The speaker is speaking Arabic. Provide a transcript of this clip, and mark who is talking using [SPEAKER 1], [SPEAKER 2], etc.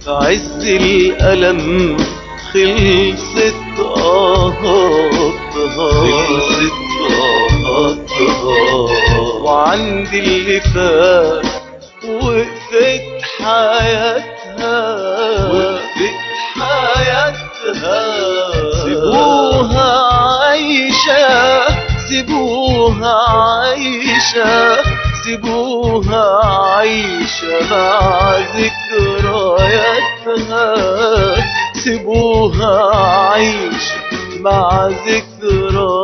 [SPEAKER 1] عز الألم خلصت وعند اللي فات وقفت حياتها سيبوها عايشة سيبوها عايشة سيبوها عايشة مع ذكرياتها سيبوها عايشة مع ذكرياتها